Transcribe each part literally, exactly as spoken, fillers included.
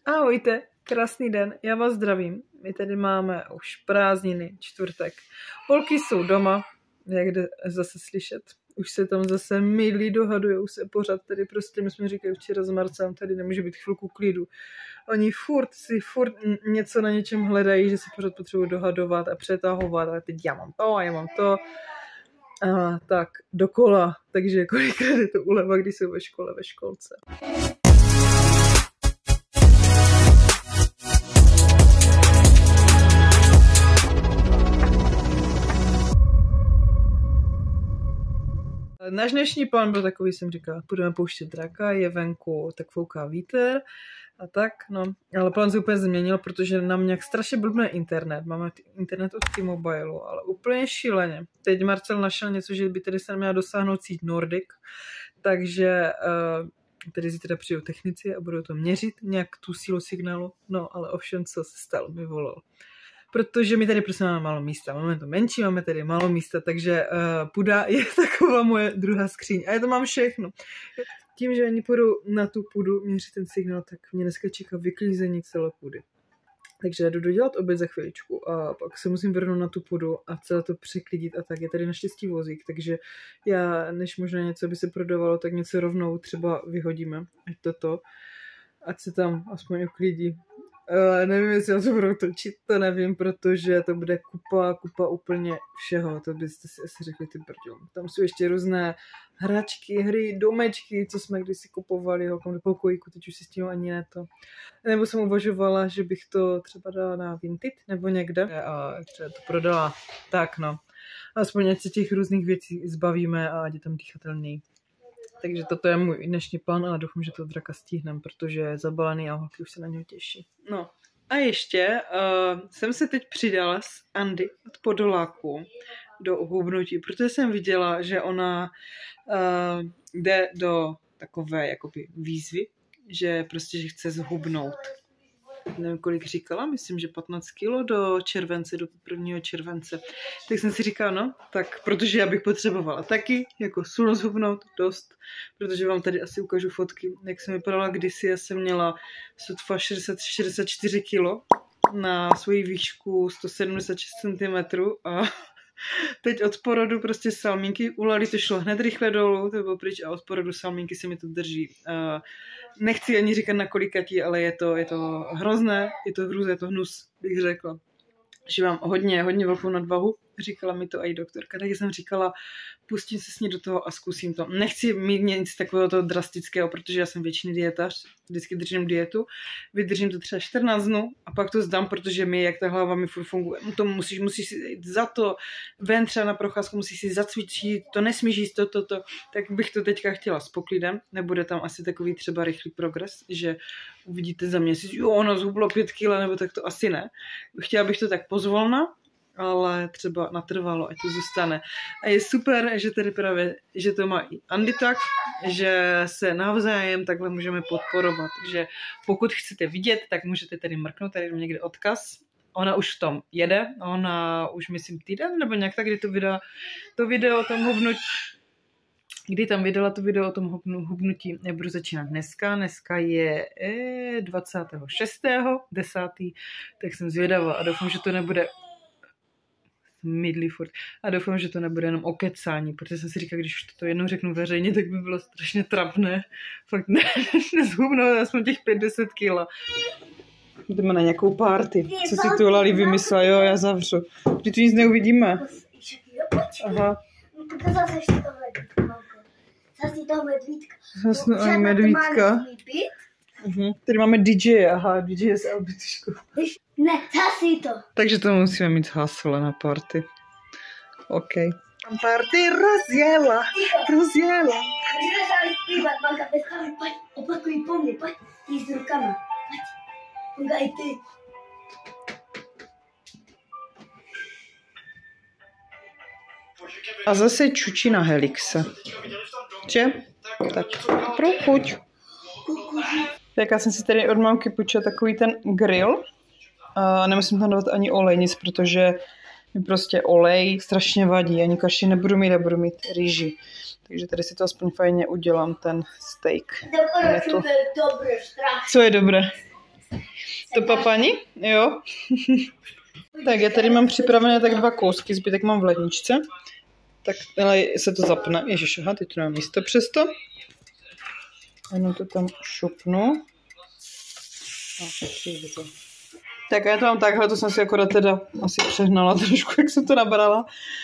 Ahojte, krásný den, já vás zdravím. My tady máme už prázdniny, čtvrtek. Holky jsou doma, jak jde zase slyšet. Už se tam zase mydlí, dohadujou se pořád. Tady prostě, my jsme říkali včera s Marcem, tady nemůže být chvilku klidu. Oni furt si furt něco na něčem hledají, že si pořád potřebují dohadovat a přetahovat. A teď já mám to a já mám to. A tak dokola. Takže kolikrát je to uleva, když jsou ve škole, ve školce. Náš dnešní plán byl takový, jsem říkala, budeme pouštět draka, je venku, tak fouká vítr a tak, no. Ale plán se úplně změnil, protože nám nějak strašně blbne internet. Máme internet od T-Mobileu, ale úplně šíleně. Teď Marcel našel něco, že by tady se měla dosáhnout síť Nordic, takže uh, tady si teda přijdou technici a budou to měřit, nějak tu sílu signálu, no ale ovšem, co se stalo, mi volal. Protože my tady prostě máme málo místa. Máme to menší, máme tady málo místa, takže uh, půda je taková moje druhá skříň. A já to mám všechno. Tím, že ani půjdu na tu půdu měřit ten signál, tak mě dneska čeká vyklízení celé půdy. Takže já jdu dodělat oběd za chviličku a pak se musím vrhnout na tu půdu a celé to překlidit a tak. Je tady naštěstí vozík, takže já, než možná něco by se prodávalo, tak něco rovnou třeba vyhodíme. Ať toto, ať se tam aspoň uklidí. Uh, nevím, jestli já to budu točit, to nevím, protože to bude kupa, kupa úplně všeho, to byste si asi řekli, ty brďo. Tam jsou ještě různé hračky, hry, domečky, co jsme kdysi kupovali holkám do pokojíku, teď už si s tím ani ne to. Nebo jsem uvažovala, že bych to třeba dala na Vinted nebo někde a třeba to prodala. Tak no, aspoň ať se těch různých věcí zbavíme a ať je tam dýchatelněji. Takže toto je můj dnešní plán, ale doufám, že to draka stihnem, protože je zabalený a holky už se na něho těší. No a ještě uh, jsem se teď přidala s Andy od Podoláku do hubnutí, protože jsem viděla, že ona uh, jde do takové jakoby výzvy, že prostě, že chce zhubnout. Nevím, kolik říkala, myslím, že patnáct kilo do července, do prvního července. Tak jsem si říkala, no, tak protože já bych potřebovala taky, jako sůl zhubnout dost, protože vám tady asi ukážu fotky, jak jsem vypadala kdysi, já jsem měla sotva šedesát šedesát čtyři kilo na svoji výšku sto sedmdesát šest centimetrů a teď od porodu prostě salmínky ulali, to šlo hned rychle dolů, to bylo pryč a od porodu salmínky se mi to drží. Uh, nechci ani říkat na kolikatí, ale je to, je to hrozné, je to hrůz, je to hnus, bych řekla. Že mám hodně, hodně velkou nadvahu, říkala mi to i doktorka, takže jsem říkala, pustím se s ní do toho a zkusím to. Nechci mít nic takového toho drastického, protože já jsem věčný dietař, vždycky držím dietu, vydržím to třeba čtrnáct dnů a pak to zdám, protože mi, jak ta hlava mi furt funguje, to musíš, musíš si jít za to, ven třeba na procházku, musíš si zacvičit, to nesmíš jíst, to, to, to, tak bych to teďka chtěla s poklidem, nebude tam asi takový třeba rychlý progres, že uvidíte za měsíc, jo, ono zhublo pět kilo, nebo tak to asi ne. Chtěla bych to tak pozvolna, ale třeba natrvalo, ať to zůstane. A je super, že tady právě, že to má i Andy tak, že se navzájem takhle můžeme podporovat. Takže pokud chcete vidět, tak můžete tady mrknout, tady někde odkaz. Ona už v tom jede, ona už myslím týden, nebo nějak tak, kdy to vydala to video o tom hubnutí. Kdy tam vydala to video o tom hubnutí, já budu začínat dneska. Dneska je dvacátého šestého desátého tak jsem zvědavá a doufám, že to nebude mydlí furt. A doufám, že to nebude jenom o kecání, protože jsem si říkala, když už to jednou řeknu veřejně, tak by bylo strašně trapné. Fakt ne, nezhubnout aspoň těch pět deset kila. Jdeme na nějakou party. Co si tu Lali vymyslela? Jo, já zavřu. Když tu nic neuvidíme. Aha. Zase si toho Zase toho medvídka. Zase ani medvídka. Uhum. Tady máme dý džej, aha, dý džej je z Albityšku. Ne, zase to. Takže to musíme mít hasle na party. OK. Party rozjela, rozjela. Můžeme se zpívat, Banka, bezcháme, pojď, opakuj po mně, pojď, jdi s rukama, pojď. Banka, i ty. A zase čučí na Helixe. Že? Tak, pro chuť. Tak já jsem si tady od mamky půjčila takový ten grill. A nemusím tam dávat ani olej, nic, protože mi prostě olej strašně vadí. Ani kaši nebudu mít, nebudu mít rýži. Takže tady si to aspoň fajně udělám, ten steak. To. Co je dobré? To papani? Jo. Tak já tady mám připravené tak dva kousky, zbytek mám v ledničce. Tak ale se to zapne. Ježiš, aha, teď tu nemám místo přesto. Jenom to tam šupnu. Tak já to mám takhle, to jsem si akorát teda asi přehnala trošku, jak jsem to nabrala.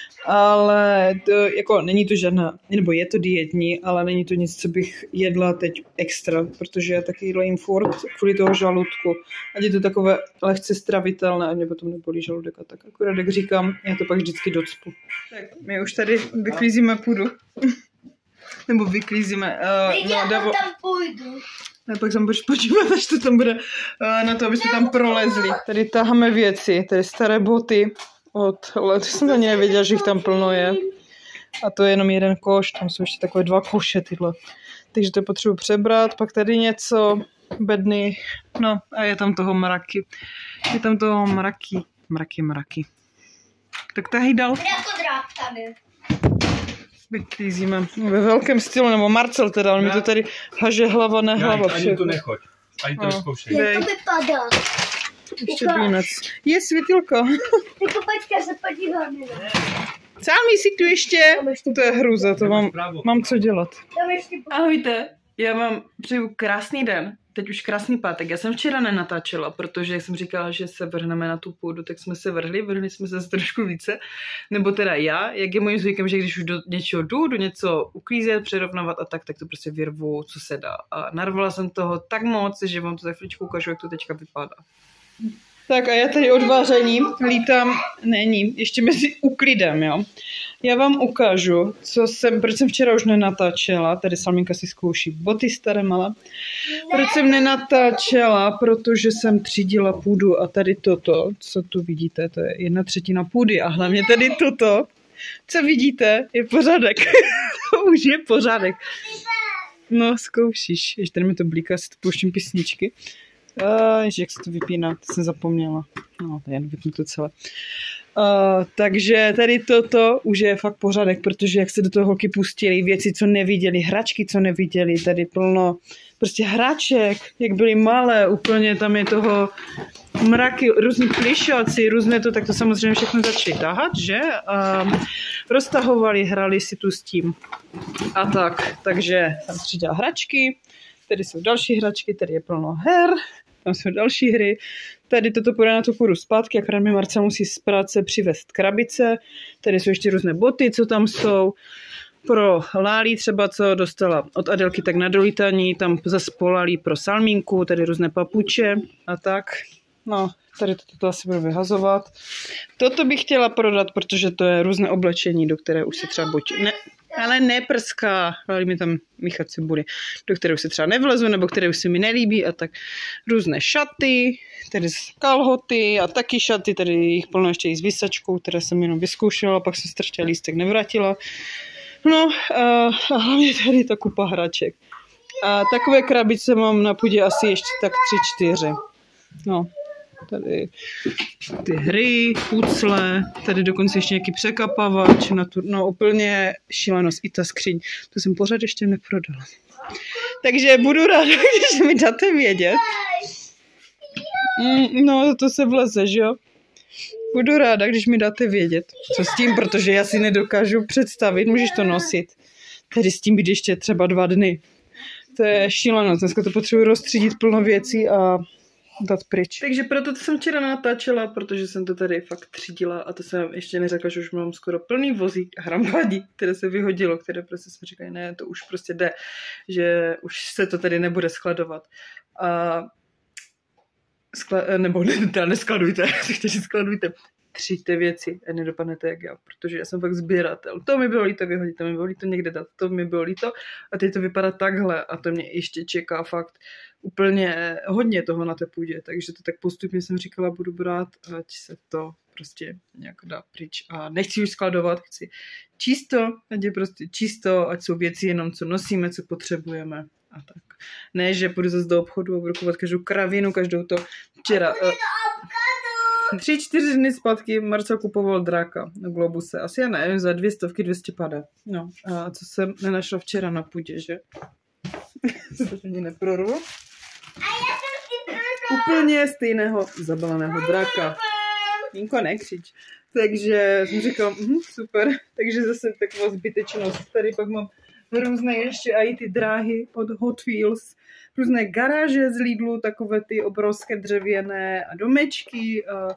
Ale to, jako není to žádná, nebo je to dietní, ale není to nic, co bych jedla teď extra, protože já taky jídla jim furt kvůli toho žaludku. Ať je to takové lehce stravitelné, ať mě potom nebolí žaludek a tak. Akorát, jak říkám, já to pak vždycky docpu. Tak my už tady vyklízíme půdu. Nebo vyklízíme. Uh, Já no, Davo... tam půjdu. A pak se budeš podívat, až to tam bude uh, na to, abyste tam prolezli. Tady taháme věci, tady staré boty od let. Jsem ani nevěděla, že jich tam plno je. A to je jenom jeden koš, tam jsou ještě takové dva koše tyhle. Takže to potřebuji přebrat, pak tady něco, bedny, no a je tam toho mraky. Je tam toho mraky, mraky, mraky. Tak tahej dal. Jako drák tady. Vyklízíme ve velkém stylu, nebo Marcel teda, on mi to tady haže hlava, ne hlava. Já, ani to nechoď, ani to neskoušej. Jak to vypadá? Ještě bínec. Je světilka. Jako počkej, se podíváme. Sámi si tu ještě. To je hruza, to mám, mám co dělat. Tam ještě... Ahojte, já vám přeju krásný den. Teď už krásný pátek. Já jsem včera nenatáčela, protože jsem říkala, že se vrhneme na tu půdu, tak jsme se vrhli, vrhli jsme se trošku více. Nebo teda já, jak je mojím zvykem, že když už do něčeho jdu, do něco uklízet, přerovnávat a tak, tak to prostě vyrvu, co se dá. A narvala jsem toho tak moc, že vám to za chvíličku ukážu, jak to teďka vypadá. Tak a já tady odváření lítám, není, ještě mezi uklidem, jo. Já vám ukážu, co jsem, proč jsem včera už nenatáčela, tady Salminka si zkouší boty staré malé. Proč jsem nenatáčela, protože jsem třídila půdu a tady toto, co tu vidíte, to je jedna třetina půdy a hlavně tady toto, co vidíte, je pořádek. To už je pořádek. No, zkoušíš, ještě tady mi to blíká, si to pouštím písničky. Uh, ježi, jak se to vypíná, to jsem zapomněla. No, to jen vypnu to celé. Uh, takže tady toto už je fakt pořádek, protože jak se do toho holky pustili, věci, co neviděli, hračky, co neviděli, tady plno prostě hraček, jak byly malé, úplně tam je toho mraky, různý plišáci, různé to, tak to samozřejmě všechno začali tahat, že? Um, roztahovali, hrali si tu s tím. A tak, takže jsem třídila hračky, tady jsou další hračky, tady je plno her, tam jsou další hry. Tady toto půjde na tu půdu zpátky, akorát mi Marcel musí z práce přivést krabice. Tady jsou ještě různé boty, co tam jsou. Pro Lálí třeba, co dostala od Adelky, tak na dolítaní, tam zase Lálí pro Salmínku, tady různé papuče a tak. No, tady toto to asi budu vyhazovat. Toto bych chtěla prodat, protože to je různé oblečení, do které už se třeba buď... Ne, ale neprská, ale mi tam míchat cibuli, do které už se třeba nevlezu, nebo které už se mi nelíbí a tak různé šaty, tady kalhoty a taky šaty, tady jich plno ještě i s vysačkou, které jsem jenom vyzkoušela, pak jsem strčila lístek, nevrátila. No a, a hlavně tady ta kupa hraček. A takové krabice mám na půdě asi ještě tak tři, čtyři. No. Tady ty hry, pucle, tady dokonce ještě nějaký překapavač, no úplně šílenost, i ta skříň, to jsem pořád ještě neprodala. Takže budu ráda, když mi dáte vědět. Mm, no to se vleze, že jo? Budu ráda, když mi dáte vědět, co s tím, protože já si nedokážu představit, můžeš to nosit. Tady s tím být ještě třeba dva dny. To je šílenost, dneska to potřebuji rozstřídit plno věcí a dát pryč. Takže proto to jsem včera natáčela, protože jsem to tady fakt třídila a to jsem ještě neřekla, že už mám skoro plný vozík hramadí, které se vyhodilo, které prostě jsme říkali, ne, to už prostě jde, že už se to tady nebude skladovat. A skla, nebo ne, neskladujte, chtěli skladujte. Tříďte věci a nedopadnete jak já, protože já jsem fakt sběratel. To mi bylo líto vyhodit, to mi bylo líto někde dát, to mi bylo líto a teď to vypadá takhle a to mě ještě čeká fakt úplně hodně toho na té půdě, takže to tak postupně jsem říkala, budu brát, ať se to prostě nějak dá pryč a nechci už skladovat, chci čisto, ať je prostě čisto, ať jsou věci jenom, co nosíme, co potřebujeme a tak. Ne, že půjdu zase do obchodu a budu kupovat každou kravinu, každou to včera... Uh, Tři, čtyři dny zpátky Marcel kupoval dráka na Globuse. Asi já nevím, za dvě stovky, dvě stě padá. No, a co jsem nenašla včera na půdě, že? Se to ani neprorvu. A já jsem si prošla úplně stejného zabaleného draka. Jinko, nekřič. Takže jsem říkal, hm, super, takže zase taková zbytečnost. Tady pak mám různé ještě i ty dráhy od Hot Wheels, různé garáže z Lidlu, takové ty obrovské dřevěné a domečky. A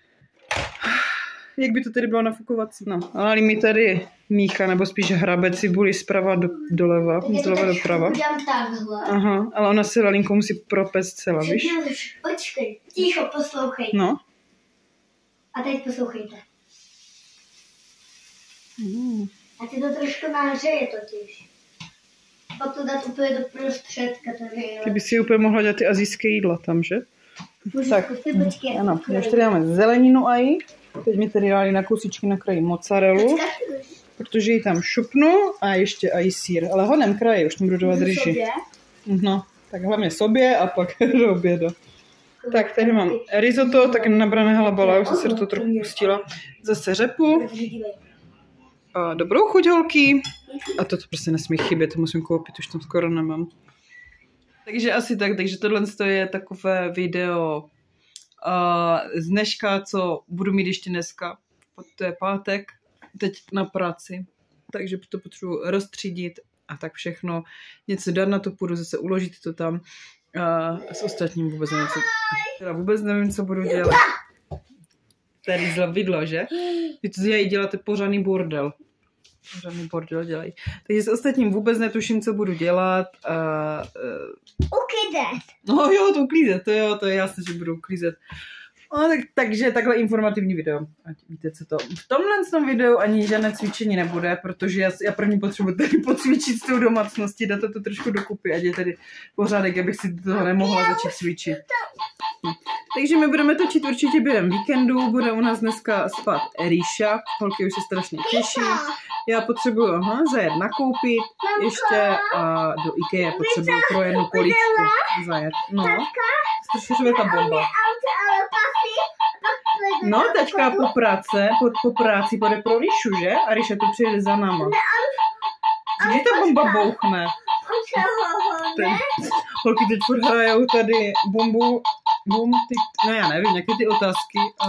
jak by to tedy bylo nafukovací? No, ale mi tady mícha, nebo spíš hrabe cibuli zprava do, doleva, zleva doprava. Aha, ale ona si Lalinko musí propést celá, víš? Počkej, ticho, poslouchej. No. A teď poslouchejte. Mm. A ty to trošku nahřeje totiž. Pak to dát úplně do prostředka. Tady, ty by si úplně mohla dělat ty asijské jídla tam, že? Můžu tak, zkusit, počkej. Ano, už tady máme zeleninu ají. Teď mi tady dali na kusičky na kraji mozzarellu, protože ji tam šupnu a ještě ají sír. Ale honem kraji, už tam budu dávat ryži. No, tak hlavně sobě a pak do oběda. Tak, tady mám risotto, tak nabrané halabala, už jsem se do toho trochu pustila. Zase řepu. A dobrou chuť, holky. A toto prostě nesmí chybět, to musím koupit, už tam skoro nemám. Takže asi tak, takže tohle je takové video uh, z dneška, co budu mít ještě dneska. To je pátek, teď na práci, takže to potřebuji rozstřídit a tak všechno. Něco dát na to, půjdu zase uložit to tam. Uh, s ostatním vůbec nevím, co, teda vůbec nevím, co budu dělat. Tady zlavidlo, že? Vy to děláte pořádný bordel. Pořádný bordel dělají. Takže s ostatním vůbec netuším, co budu dělat. Uh, uh, uklízet. No jo, to uklízet, to jo, to je jasné, že budu uklízet. No, tak, takže takhle informativní video. Ať víte, co to. V tomhle tom videu ani žádné cvičení nebude, protože já, já první potřebuji tady pocvičit s tou domácností, dát to trošku dokupy, ať je tady pořádek, abych si toho nemohla začít cvičit. No. Takže my budeme točit určitě během víkendu, bude u nás dneska spát Eríša, holky už se strašně těší. Já potřebuji aha, zajet nakoupit ještě a do IKEA potřebuji pro jednu poličku zajet. No, strašně ta bomba. No, tačka po práce, po, po práci půjde pro Ríšu, že? A Ríša tu přijede za náma. Kdy ta bomba bouchne? Ten, holky teď furt hrajou tady bombu, bum, ty, no já nevím, nějaké ty otázky a...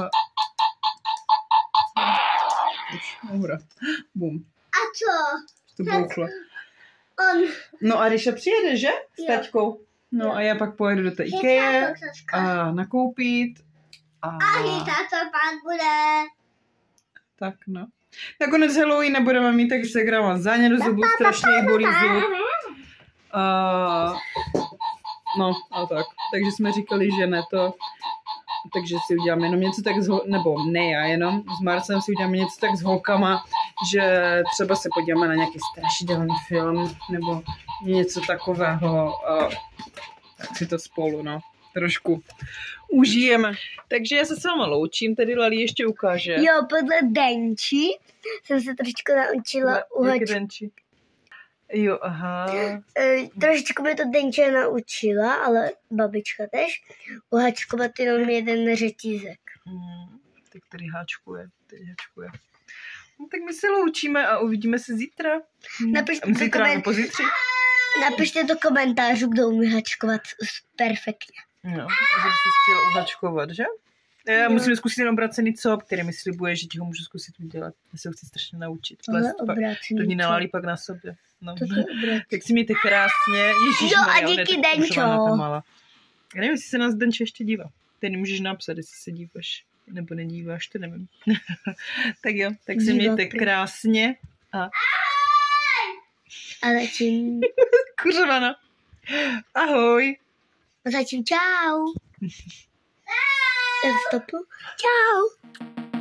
Už, dobrá, bum. A co? To bouchlo. On. No a Ríša přijede, že? S taťkou. No jo. A já pak pojedu do té IKEA a nakoupit. A... A to pak bude. Tak no. Nakonec Halloween nebudeme mít, takže se grávám záně do zubu, strašně jí bolí zub. A... No a tak. Takže jsme říkali, že ne to. Takže si uděláme jenom něco tak s hol... nebo ne já jenom, s Marcem si uděláme něco tak s holkama, že třeba se podíváme na nějaký strašidelný film, nebo něco takového. A... Tak si to spolu, no. Trošku užijeme. Takže já se s váma loučím, tady Lali ještě ukáže. Jo, podle Denči jsem se trošičku naučila uhačkovat. Jo, aha. E, trošičku mě to Denče naučila, ale babička tež, uhačkovat jenom jeden řetízek. Hmm, tak tady háčkuje, tady háčkuje. No, tak my se loučíme a uvidíme se zítra. Napište hmm. Zítra koment... nebo pozítří. Napište do komentářů, kdo umí hačkovat perfektně. No, že bys chtěla uhačkovat, že? Já no. Musím zkusit jenom obrácený cop, který mi slibuje, že ti ho můžu zkusit udělat. Já se ho chci strašně naučit. To ní nalálí pak na sobě. No. Tak si mějte krásně. Ježíš, jo, a díky Denčo. Já nevím, jestli se nás Denče ještě dívá. Ty nemůžeš napsat, jestli se díváš nebo nedíváš, to nevím. Tak jo, tak si mějte krásně. A, a zatím... Kuřovana. Ahoj. A zatím čau. Stopu. Čau.